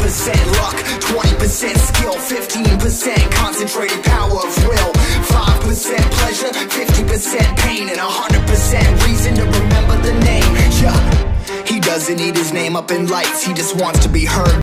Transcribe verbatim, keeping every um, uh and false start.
percent luck, twenty percent skill, fifteen percent concentrated power of will, five percent pleasure, fifty percent pain, and one hundred percent reason to remember the name. Yeah, he doesn't need his name up in lights, he just wants to be heard